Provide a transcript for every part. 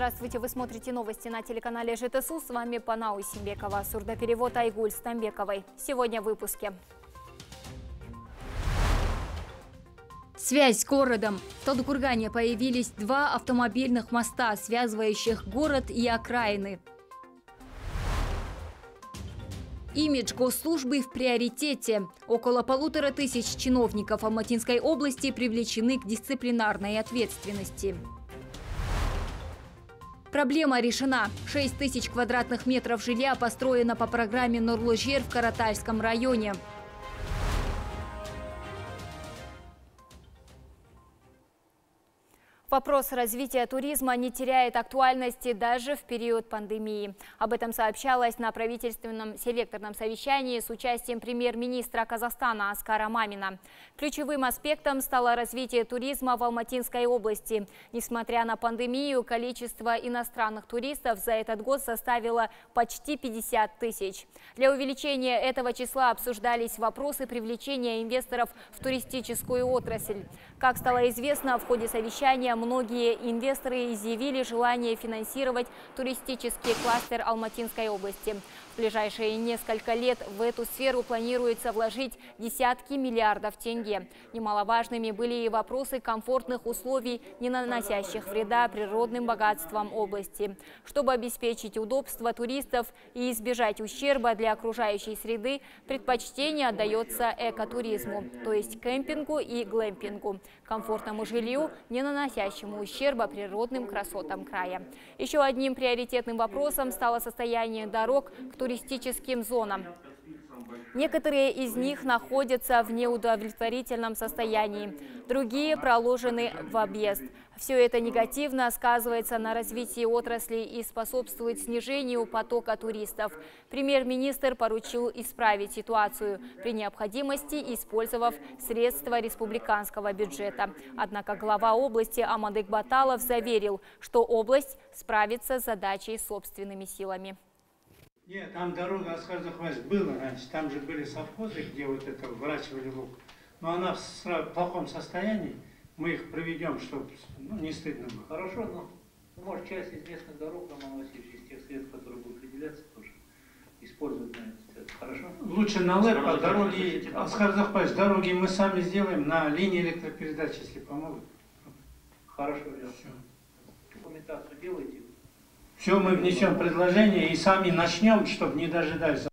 Здравствуйте, вы смотрите новости на телеканале ЖТСУ. С вами Панау Симбекова, сурдоперевод Айгуль Стамбековой. Сегодня в выпуске. Связь с городом. В Талдыкургане появились 2 автомобильных моста, связывающих город и окраины. Имидж госслужбы в приоритете. Около 1500 чиновников Алматинской области привлечены к дисциплинарной ответственности. Проблема решена. 6000 квадратных метров жилья построено по программе Нурлы Жер в Каратальском районе. Вопрос развития туризма не теряет актуальности даже в период пандемии. Об этом сообщалось на правительственном селекторном совещании с участием премьер-министра Казахстана Аскара Мамина. Ключевым аспектом стало развитие туризма в Алматинской области. Несмотря на пандемию, количество иностранных туристов за этот год составило почти 50 тысяч. Для увеличения этого числа обсуждались вопросы привлечения инвесторов в туристическую отрасль. Как стало известно, в ходе совещания многие инвесторы изъявили желание финансировать туристический кластер Алматинской области. В ближайшие несколько лет в эту сферу планируется вложить десятки миллиардов тенге. Немаловажными были и вопросы комфортных условий, не наносящих вреда природным богатствам области. Чтобы обеспечить удобство туристов и избежать ущерба для окружающей среды, предпочтение отдается экотуризму, то есть кемпингу и глэмпингу, комфортному жилью, не наносящему ущерба природным красотам края. Еще одним приоритетным вопросом стало состояние дорог к туристическим зонам. Некоторые из них находятся в неудовлетворительном состоянии, другие проложены в объезд. Все это негативно сказывается на развитии отрасли и способствует снижению потока туристов. Премьер-министр поручил исправить ситуацию, при необходимости использовав средства республиканского бюджета. Однако глава области Амандык Баталов заверил, что область справится с задачей собственными силами. Нет, там дорога Аскар-Захваевич была раньше, там же были совхозы, где вот это выращивали лук. Но она в плохом состоянии, мы их проведем, чтобы не стыдно было. Хорошо, но может часть из местных дорог, Роман Васильевич, из тех средств, которые будут выделяться, тоже использовать на это. Хорошо? Лучше на ЛЭП, а дороги, Аскар-Захваевич, дороги мы сами сделаем на линии электропередач, если помогут. Хорошо, все. Документацию делайте. Все, мы внесем предложение и сами начнем, чтобы не дожидаться.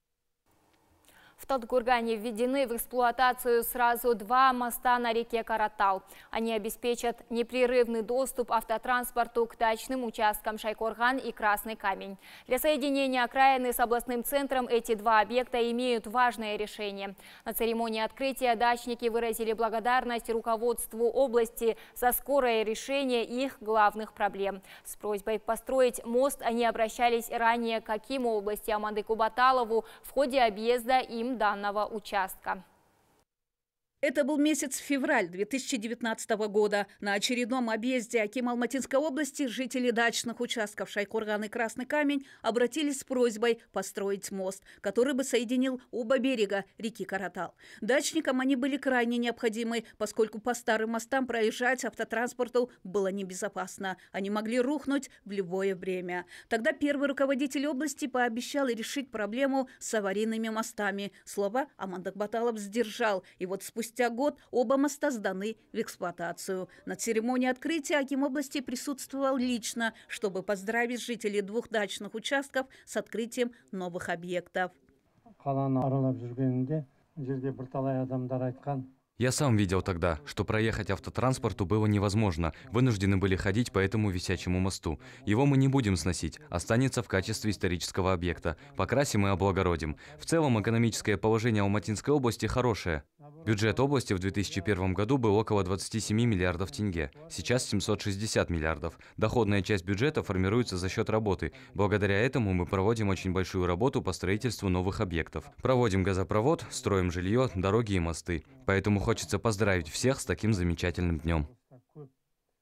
В Талдыкургане введены в эксплуатацию сразу 2 моста на реке Каратал. Они обеспечат непрерывный доступ автотранспорту к дачным участкам Шайкорган и Красный Камень. Для соединения окраины с областным центром эти 2 объекта имеют важное решение. На церемонии открытия дачники выразили благодарность руководству области за скорое решение их главных проблем. С просьбой построить мост они обращались ранее к акиму области Амандыку Баталову в ходе объезда им данного участка. Это был месяц февраль 2019 года. На очередном объезде акима Алматинской области жители дачных участков Шайкорган и Красный Камень обратились с просьбой построить мост, который бы соединил оба берега реки Каратал. Дачникам они были крайне необходимы, поскольку по старым мостам проезжать автотранспорту было небезопасно. Они могли рухнуть в любое время. Тогда первый руководитель области пообещал решить проблему с аварийными мостами. Слово Амандык Баталов сдержал, и вот спустя год оба моста сданы в эксплуатацию. На церемонии открытия аким области присутствовал лично, чтобы поздравить жителей 2 дачных участков с открытием новых объектов. Я сам видел тогда, что проехать автотранспорту было невозможно. Вынуждены были ходить по этому висячему мосту. Его мы не будем сносить, останется в качестве исторического объекта. Покрасим и облагородим. В целом экономическое положение Алматинской области хорошее. Бюджет области в 2001 году был около 27 миллиардов тенге. Сейчас 760 миллиардов. Доходная часть бюджета формируется за счет работы. Благодаря этому мы проводим очень большую работу по строительству новых объектов. Проводим газопровод, строим жилье, дороги и мосты. Поэтому хочется поздравить всех с таким замечательным днем.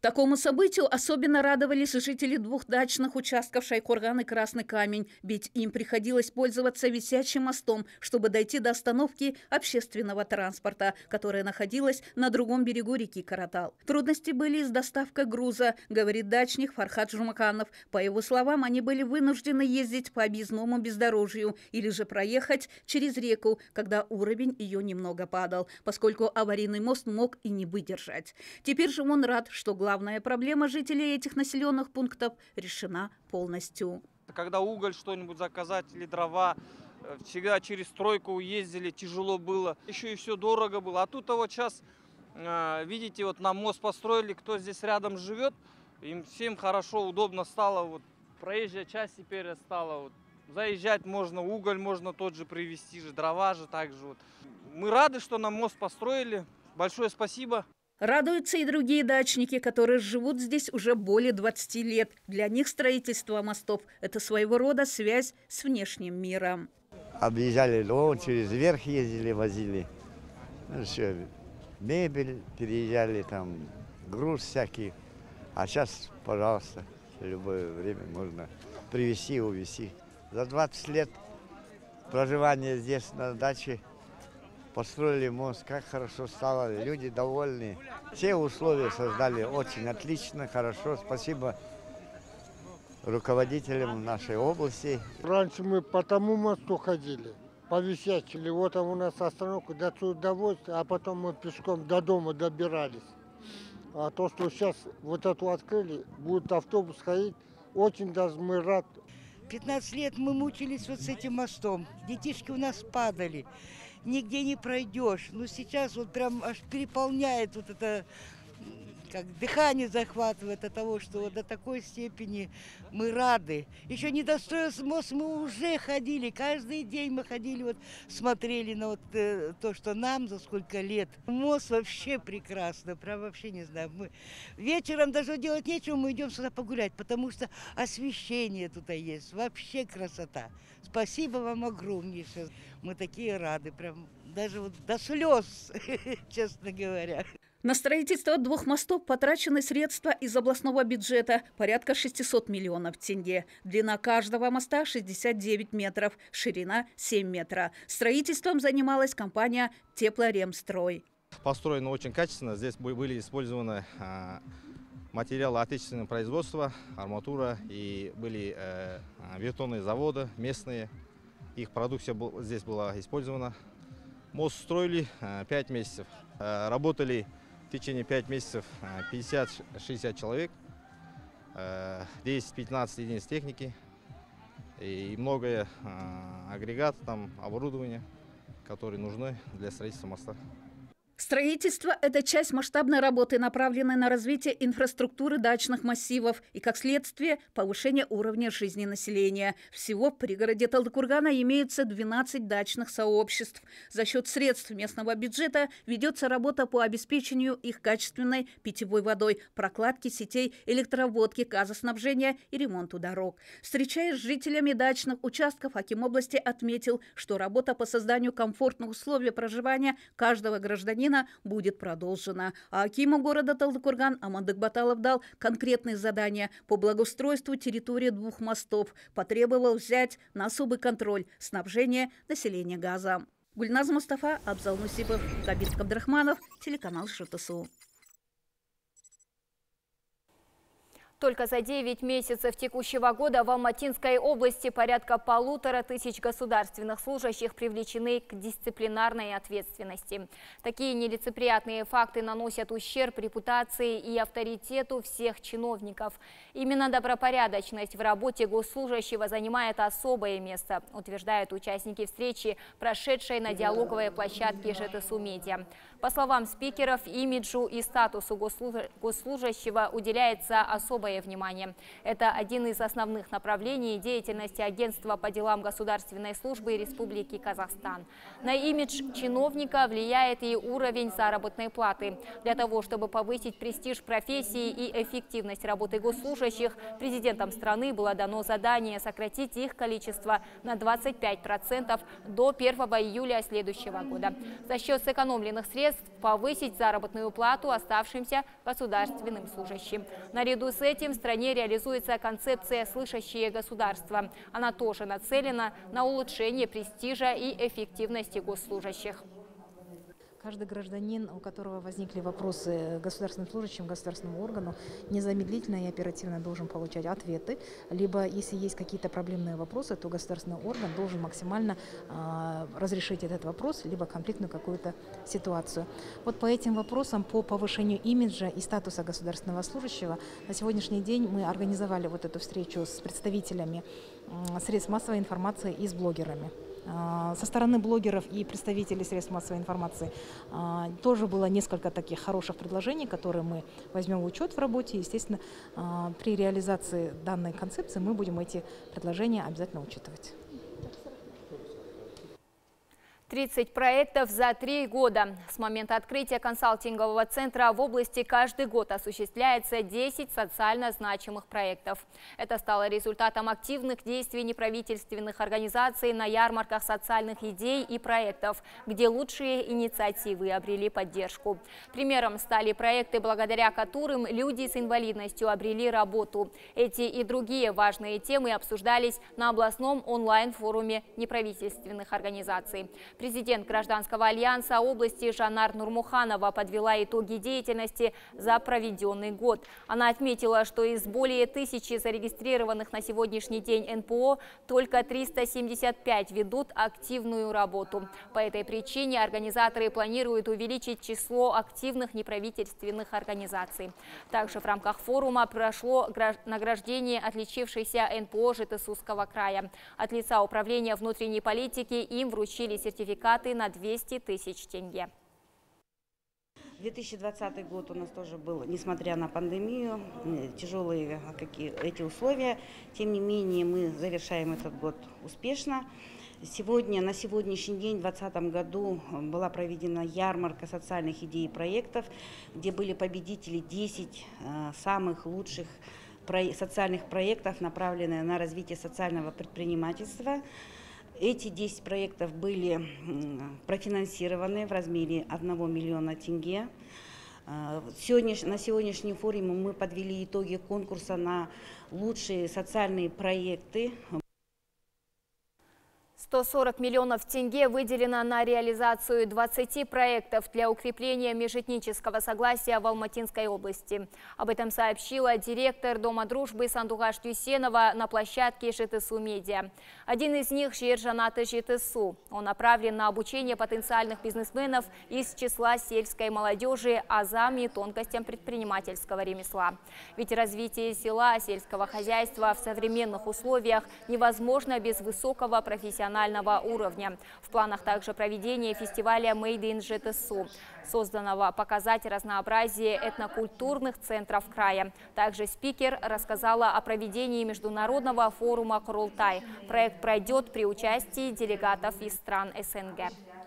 Такому событию особенно радовались жители двух дачных участков Шайкорган и Красный Камень, ведь им приходилось пользоваться висячим мостом, чтобы дойти до остановки общественного транспорта, которая находилась на другом берегу реки Каратал. Трудности были и с доставкой груза, говорит дачник Фархат Жумаканов. По его словам, они были вынуждены ездить по объездному бездорожью или же проехать через реку, когда уровень ее немного падал, поскольку аварийный мост мог и не выдержать. Теперь же он рад, что главная проблема жителей этих населенных пунктов решена полностью. Когда уголь что-нибудь заказать или дрова, всегда через стройку ездили, тяжело было. Еще и все дорого было. А тут вот сейчас, видите, вот нам мост построили, кто здесь рядом живет, им всем хорошо, удобно стало. Вот проезжая часть теперь стала. Вот, заезжать можно, уголь можно тот же привезти, дрова же также. Вот. Мы рады, что нам мост построили. Большое спасибо. Радуются и другие дачники, которые живут здесь уже более 20 лет. Для них строительство мостов – это своего рода связь с внешним миром. Объезжали, через верх ездили, возили. Ну, все, мебель переезжали, там, груз всякий. А сейчас, пожалуйста, в любое время можно привезти и увезти. За 20 лет проживания здесь на даче построили мост, как хорошо стало, люди довольны. Все условия создали очень отлично, хорошо. Спасибо руководителям нашей области. Раньше мы по тому мосту ходили, по висячили. Вот там у нас остановка, до сюда довозят, а потом мы пешком до дома добирались. А то, что сейчас вот эту открыли, будет автобус ходить, очень даже мы рады. 15 лет мы мучились вот с этим мостом. Детишки у нас падали. Нигде не пройдешь. Но сейчас вот прям аж переполняет вот это, как дыхание захватывает от того, что вот до такой степени мы рады. Еще не достроился мост, мы уже ходили. Каждый день мы ходили, вот смотрели на вот то, что нам за сколько лет. Мост вообще прекрасно, прям вообще не знаю. Мы вечером даже делать нечего, мы идем сюда погулять, потому что освещение тут есть. Вообще красота. Спасибо вам огромнейшее. Мы такие рады, прям даже вот до слез, честно говоря. На строительство двух мостов потрачены средства из областного бюджета – порядка 600 миллионов тенге. Длина каждого моста – 69 метров, ширина – 7 метров. Строительством занималась компания «Теплоремстрой». Построено очень качественно. Здесь были использованы материалы отечественного производства, арматура, и были бетонные заводы местные. Их продукция здесь была использована. Мост строили 5 месяцев. Работали в течение 5 месяцев 50-60 человек, 10-15 единиц техники и многое агрегат, там, оборудование, которые нужны для строительства моста. Строительство – это часть масштабной работы, направленной на развитие инфраструктуры дачных массивов и, как следствие, повышение уровня жизни населения. Всего в пригороде Талдыкургана имеются 12 дачных сообществ. За счет средств местного бюджета ведется работа по обеспечению их качественной питьевой водой, прокладке сетей электроводки, газоснабжения и ремонту дорог. Встречаясь с жителями дачных участков, аким области отметил, что работа по созданию комфортных условий проживания каждого гражданина будет продолжена. А акиму города Талдыкурган Амандык Баталов дал конкретные задания по благоустройству территории двух мостов. Потребовал взять на особый контроль снабжение населения газом. Гульназ Мустафа, Абзал Нусипов, Кабит Кабдрахманов, телеканал ШТСУ. Только за 9 месяцев текущего года в Алматинской области порядка 1500 государственных служащих привлечены к дисциплинарной ответственности. Такие нелицеприятные факты наносят ущерб репутации и авторитету всех чиновников. Именно добропорядочность в работе госслужащего занимает особое место, утверждают участники встречи, прошедшей на диалоговой площадке ЖТСУ Медиа. По словам спикеров, имиджу и статусу госслужащего уделяется особое особое внимание. Это один из основных направлений деятельности Агентства по делам государственной службы Республики Казахстан. На имидж чиновника влияет и уровень заработной платы. Для того, чтобы повысить престиж профессии и эффективность работы госслужащих, президентом страны было дано задание сократить их количество на 25% до 1 июля следующего года. За счет сэкономленных средств повысить заработную плату оставшимся государственным служащим. Наряду с этим в стране реализуется концепция «Слышащее государство». Она тоже нацелена на улучшение престижа и эффективности госслужащих. Каждый гражданин, у которого возникли вопросы государственным служащим, государственному органу, незамедлительно и оперативно должен получать ответы. Либо, если есть какие-то проблемные вопросы, то государственный орган должен максимально разрешить этот вопрос, либо конфликтную какую-то ситуацию. Вот по этим вопросам, по повышению имиджа и статуса государственного служащего, на сегодняшний день мы организовали вот эту встречу с представителями средств массовой информации и с блогерами. Со стороны блогеров и представителей средств массовой информации тоже было несколько таких хороших предложений, которые мы возьмем в учет в работе. Естественно, при реализации данной концепции мы будем эти предложения обязательно учитывать. 30 проектов за 3 года. С момента открытия консалтингового центра в области каждый год осуществляется 10 социально значимых проектов. Это стало результатом активных действий неправительственных организаций на ярмарках социальных идей и проектов, где лучшие инициативы обрели поддержку. Примером стали проекты, благодаря которым люди с инвалидностью обрели работу. Эти и другие важные темы обсуждались на областном онлайн-форуме неправительственных организаций. Президент Гражданского альянса области Жанар Нурмуханова подвела итоги деятельности за проведенный год. Она отметила, что из более 1000 зарегистрированных на сегодняшний день НПО только 375 ведут активную работу. По этой причине организаторы планируют увеличить число активных неправительственных организаций. Также в рамках форума прошло награждение отличившейся НПО Житесусского края. От лица Управления внутренней политики им вручили сертификаты на 200 тысяч тенге. 2020 год у нас тоже был, несмотря на пандемию, тяжелые эти условия. Тем не менее, мы завершаем этот год успешно. На сегодняшний день, в 2020 году, была проведена ярмарка социальных идей и проектов, где были победители 10 самых лучших социальных проектов, направленных на развитие социального предпринимательства. Эти 10 проектов были профинансированы в размере 1 миллиона тенге. На сегодняшнем форуме мы подвели итоги конкурса на лучшие социальные проекты. 140 миллионов тенге выделено на реализацию 20 проектов для укрепления межэтнического согласия в Алматинской области. Об этом сообщила директор Дома дружбы Сандугаш Дюсенова на площадке ЖТСУ Медиа. Один из них – Жержанаты ЖТСУ. Он направлен на обучение потенциальных бизнесменов из числа сельской молодежи азам и тонкостям предпринимательского ремесла. Ведь развитие села, сельского хозяйства в современных условиях невозможно без высокого профессионального уровня. В планах также проведение фестиваля Made in ЖТСУ, созданного показать разнообразие этнокультурных центров края. Также спикер рассказала о проведении международного форума Курултай. Проект пройдет при участии делегатов из стран СНГ.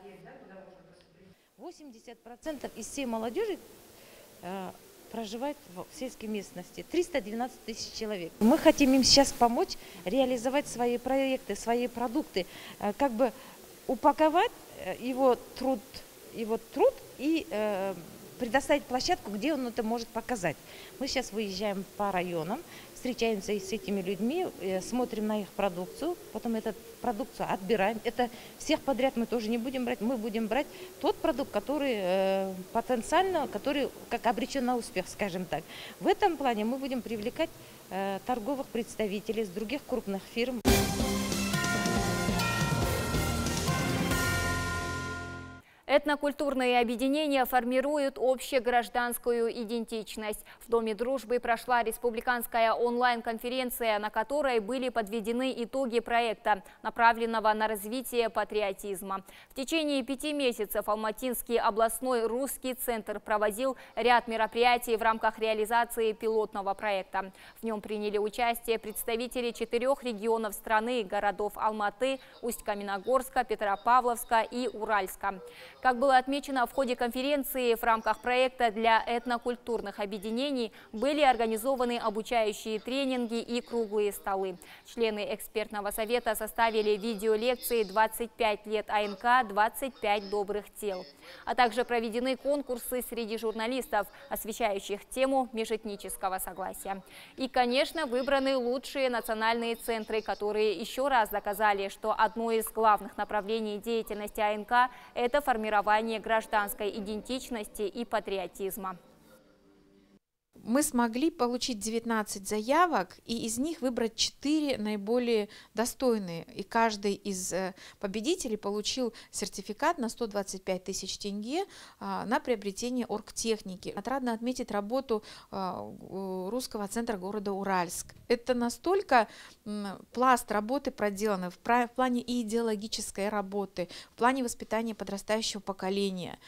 80% из всей молодежи проживает в сельской местности. 312 тысяч человек. Мы хотим им сейчас помочь реализовать свои проекты, свои продукты, как бы упаковать его труд и предоставить площадку, где он это может показать. Мы сейчас выезжаем по районам, встречаемся с этими людьми, смотрим на их продукцию, потом эту продукцию отбираем. Это всех подряд мы тоже не будем брать, мы будем брать тот продукт, который потенциально, который как обречен на успех, скажем так. В этом плане мы будем привлекать торговых представителей с других крупных фирм. Этнокультурные объединения формируют общегражданскую идентичность. В Доме дружбы прошла республиканская онлайн-конференция, на которой были подведены итоги проекта, направленного на развитие патриотизма. В течение 5 месяцев Алматинский областной русский центр проводил ряд мероприятий в рамках реализации пилотного проекта. В нем приняли участие представители 4 регионов страны, городов Алматы, Усть-Каменогорска, Петропавловска и Уральска. Как было отмечено в ходе конференции, в рамках проекта для этнокультурных объединений были организованы обучающие тренинги и круглые столы. Члены экспертного совета составили видеолекции «25 лет АНК, 25 добрых дел». А также проведены конкурсы среди журналистов, освещающих тему межэтнического согласия. И, конечно, выбраны лучшие национальные центры, которые еще раз доказали, что одно из главных направлений деятельности АНК – это формирование гражданской идентичности и патриотизма. Мы смогли получить 19 заявок и из них выбрать 4 наиболее достойные. И каждый из победителей получил сертификат на 125 тысяч тенге на приобретение оргтехники. Отрадно отметить работу русского центра города Уральск. Это настолько пласт работы проделан в плане и идеологической работы, в плане воспитания подрастающего поколения.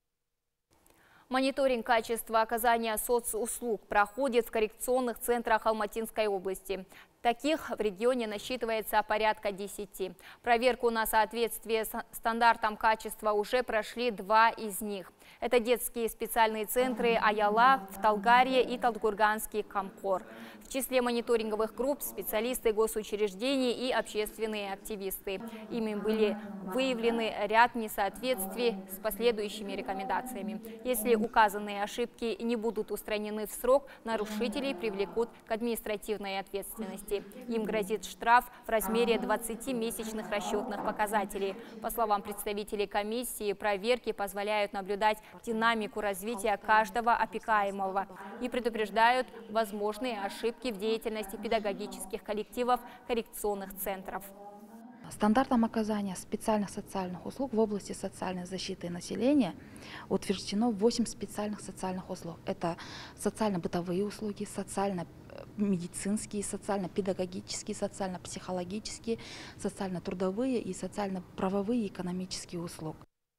Мониторинг качества оказания соцуслуг проходит в коррекционных центрах Алматинской области. Таких в регионе насчитывается порядка 10. Проверку на соответствие стандартам качества уже прошли 2 из них. Это детские специальные центры Аяла в Талгарье и Талдыкурганский Камкор. В числе мониторинговых групп специалисты госучреждений и общественные активисты. Ими были выявлены ряд несоответствий с последующими рекомендациями. Если указанные ошибки не будут устранены в срок, нарушителей привлекут к административной ответственности. Им грозит штраф в размере 20 месячных расчетных показателей. По словам представителей комиссии, проверки позволяют наблюдать динамику развития каждого опекаемого и предупреждают возможные ошибки в деятельности педагогических коллективов коррекционных центров. Стандартом оказания специальных социальных услуг в области социальной защиты населения утверждено 8 специальных социальных услуг. Это социально-бытовые услуги, социально-медицинские, социально-педагогические, социально-психологические, социально-трудовые и социально-правовые и экономические услуги.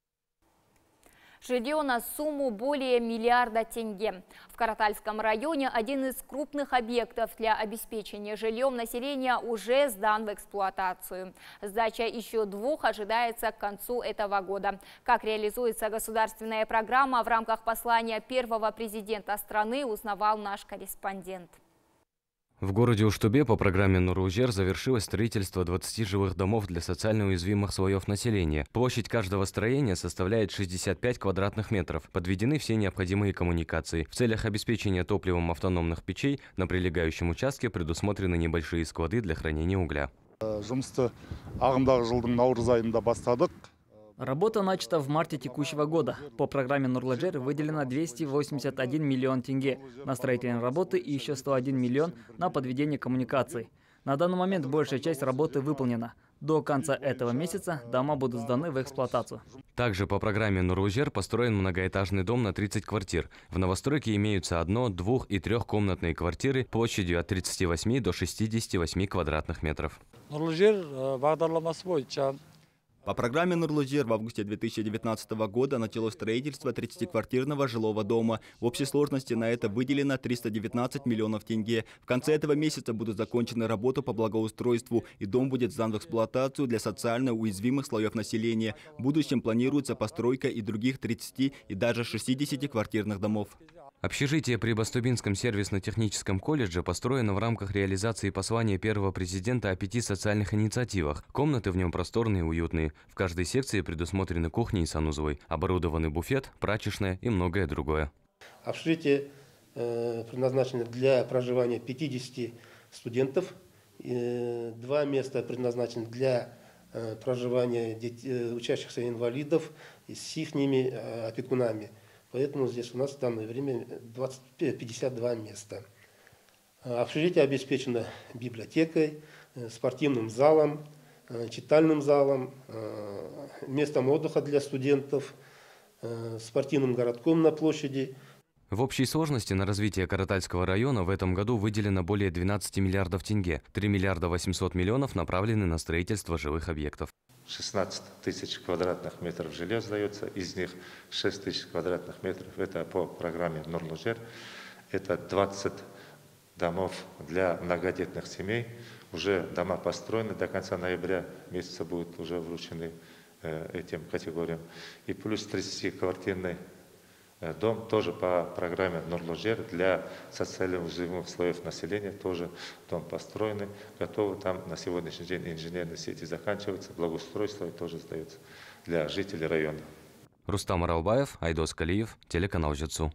Жилье на сумму более 1 миллиарда тенге. В Каратальском районе один из крупных объектов для обеспечения жильем населения уже сдан в эксплуатацию. Сдача еще 2 ожидается к концу этого года. Как реализуется государственная программа в рамках послания первого президента страны, узнавал наш корреспондент. В городе Уштубе по программе Нур-Ужер завершилось строительство 20 жилых домов для социально уязвимых слоев населения. Площадь каждого строения составляет 65 квадратных метров. Подведены все необходимые коммуникации. В целях обеспечения топливом автономных печей на прилегающем участке предусмотрены небольшие склады для хранения угля. Работа начата в марте текущего года. По программе Нур-Ужер выделено 281 миллион тенге на строительные работы и еще 101 миллион на подведение коммуникаций. На данный момент большая часть работы выполнена. До конца этого месяца дома будут сданы в эксплуатацию. Также по программе Нур-Ужер построен многоэтажный дом на 30 квартир. В новостройке имеются 1-, 2- и 3-комнатные квартиры площадью от 38 до 68 квадратных метров. По программе Нур-Ужер в августе 2019 года началось строительство 30-квартирного жилого дома. В общей сложности на это выделено 319 миллионов тенге. В конце этого месяца будут закончены работы по благоустройству, и дом будет сдан в эксплуатацию для социально уязвимых слоев населения. В будущем планируется постройка и других 30 и даже 60 квартирных домов. Общежитие при Бастубинском сервисно-техническом колледже построено в рамках реализации послания первого президента о 5 социальных инициативах. Комнаты в нем просторные и уютные. В каждой секции предусмотрены кухни и санузлы, оборудованный буфет, прачечная и многое другое. Общежитие предназначено для проживания 50 студентов. 2 места предназначены для проживания учащихся инвалидов с их опекунами. Поэтому здесь у нас в данное время 52 места. Общежитие обеспечено библиотекой, спортивным залом, читальным залом, местом отдыха для студентов, спортивным городком на площади. В общей сложности на развитие Каратальского района в этом году выделено более 12 миллиардов тенге. 3 миллиарда 800 миллионов направлены на строительство жилых объектов. 16 тысяч квадратных метров жилья сдается, из них 6 тысяч квадратных метров это по программе Нурлы-Жер. Это 20 домов для многодетных семей. Уже дома построены, до конца ноября месяца будут уже вручены этим категориям. И плюс 30-квартирный дом тоже по программе Нурлы-Жер для социально уязвимых слоев населения. Тоже дом построенный, готовы. Там на сегодняшний день инженерные сети заканчиваются, благоустройство тоже сдается для жителей района. Рустам Аралбаев, Айдос Калиев, телеканал Жетсу.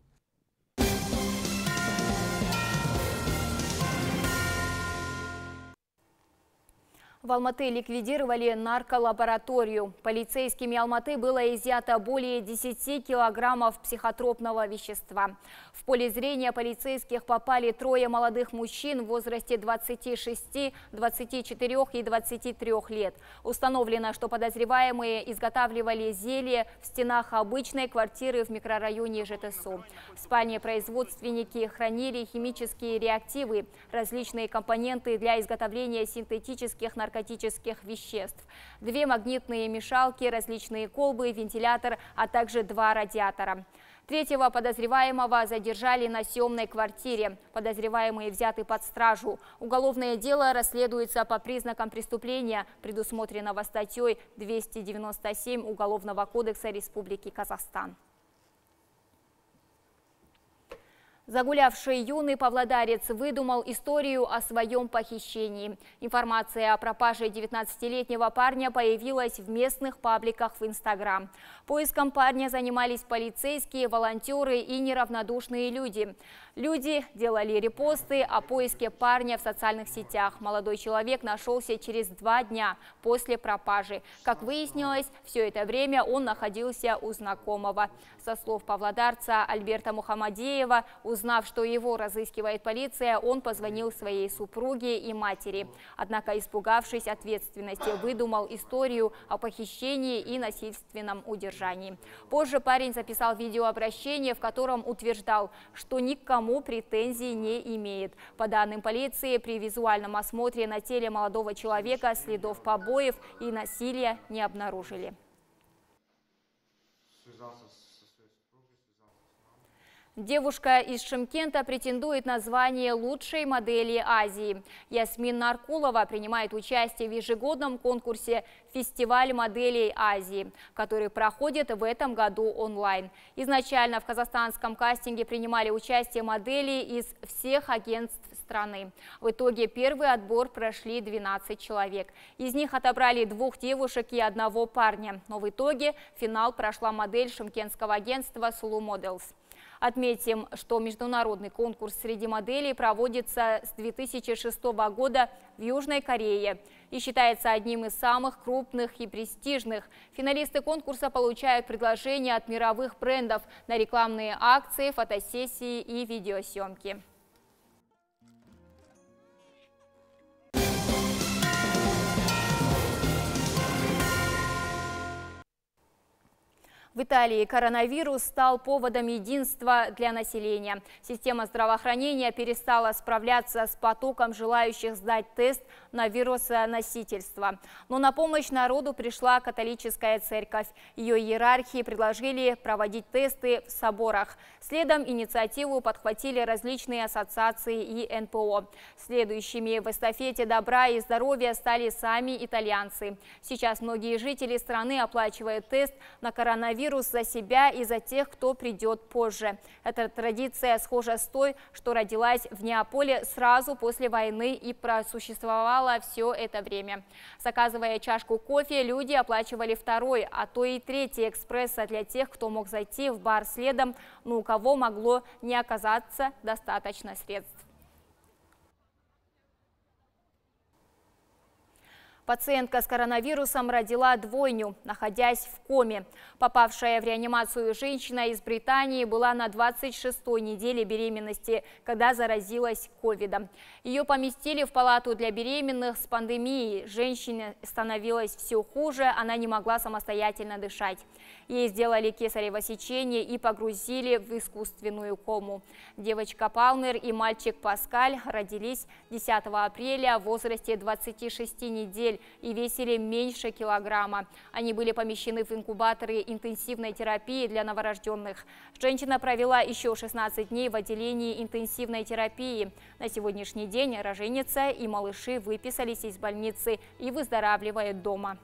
В Алматы ликвидировали нарколабораторию. Полицейскими Алматы было изъято более 10 килограммов психотропного вещества. В поле зрения полицейских попали 3 молодых мужчин в возрасте 26, 24 и 23 лет. Установлено, что подозреваемые изготавливали зелье в стенах обычной квартиры в микрорайоне ЖТСУ. В спальне производственники хранили химические реактивы, различные компоненты для изготовления синтетических наркотических веществ, 2 магнитные мешалки, различные колбы, вентилятор, а также 2 радиатора. 3-го подозреваемого задержали на съемной квартире. Подозреваемые взяты под стражу. Уголовное дело расследуется по признакам преступления, предусмотренного статьей 297 Уголовного кодекса Республики Казахстан. Загулявший юный павлодарец выдумал историю о своем похищении. Информация о пропаже 19-летнего парня появилась в местных пабликах в Инстаграм. Поиском парня занимались полицейские, волонтеры и неравнодушные люди. Люди делали репосты о поиске парня в социальных сетях. Молодой человек нашелся через 2 дня после пропажи. Как выяснилось, все это время он находился у знакомого. Со слов павлодарца Альберта Мухаммадеева, узнав, что его разыскивает полиция, он позвонил своей супруге и матери. Однако, испугавшись ответственности, выдумал историю о похищении и насильственном удержании. Позже парень записал видеообращение, в котором утверждал, что никому претензий не имеет. По данным полиции, при визуальном осмотре на теле молодого человека следов побоев и насилия не обнаружили. Девушка из Шымкента претендует на звание лучшей модели Азии. Ясмин Наркулова принимает участие в ежегодном конкурсе «Фестиваль моделей Азии», который проходит в этом году онлайн. Изначально в казахстанском кастинге принимали участие модели из всех агентств страны. В итоге первый отбор прошли 12 человек. Из них отобрали 2 девушек и 1 парня. Но в итоге в финал прошла модель шымкентского агентства Sulu Models. Отметим, что международный конкурс среди моделей проводится с 2006 года в Южной Корее и считается одним из самых крупных и престижных. Финалисты конкурса получают предложения от мировых брендов на рекламные акции, фотосессии и видеосъемки. В Италии коронавирус стал поводом единства для населения. Система здравоохранения перестала справляться с потоком желающих сдать тест на вирусоносительство. Но на помощь народу пришла католическая церковь. Ее иерархи предложили проводить тесты в соборах. Следом инициативу подхватили различные ассоциации и НПО. Следующими в эстафете добра и здоровья стали сами итальянцы. Сейчас многие жители страны оплачивают тест на коронавирус за себя и за тех, кто придет позже. Эта традиция схожа с той, что родилась в Неаполе сразу после войны и просуществовала все это время. Заказывая чашку кофе, люди оплачивали 2-й, а то и 3-й экспресса для тех, кто мог зайти в бар следом, но у кого могло не оказаться достаточно средств. Пациентка с коронавирусом родила двойню, находясь в коме. Попавшая в реанимацию женщина из Британии была на 26-й неделе беременности, когда заразилась ковидом. Ее поместили в палату для беременных с пандемией. Женщине становилось все хуже, она не могла самостоятельно дышать. Ей сделали кесарево сечение и погрузили в искусственную кому. Девочка Палмер и мальчик Паскаль родились 10 апреля в возрасте 26 недель и весили меньше килограмма. Они были помещены в инкубаторы интенсивной терапии для новорожденных. Женщина провела еще 16 дней в отделении интенсивной терапии. На сегодняшний день роженица и малыши выписались из больницы и выздоравливают дома.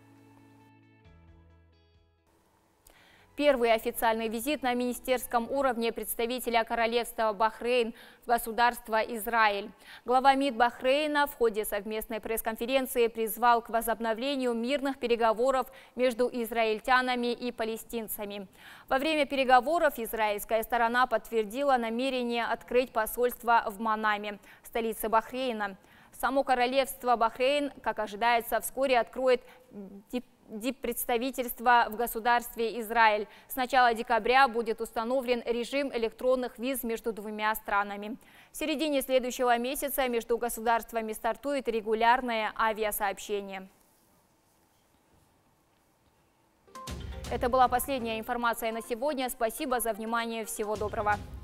Первый официальный визит на министерском уровне представителя королевства Бахрейн в государство Израиль. Глава МИД Бахрейна в ходе совместной пресс-конференции призвал к возобновлению мирных переговоров между израильтянами и палестинцами. Во время переговоров израильская сторона подтвердила намерение открыть посольство в Манаме, столице Бахрейна. Само королевство Бахрейн, как ожидается, вскоре откроет диппредставительство в государстве Израиль. С начала декабря будет установлен режим электронных виз между двумя странами. В середине следующего месяца между государствами стартует регулярное авиасообщение. Это была последняя информация на сегодня. Спасибо за внимание. Всего доброго.